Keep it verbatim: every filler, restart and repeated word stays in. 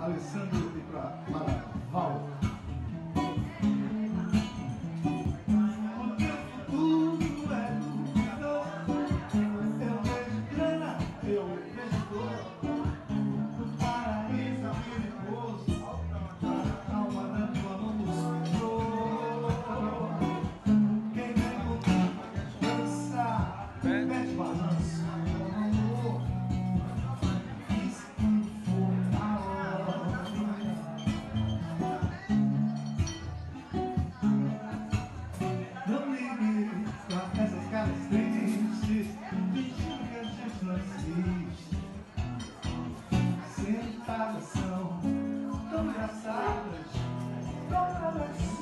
Alessandro e para Val. Essas caras tristes, fingindo que a gente não existe. Sentadas são tão engraçadas, tão elas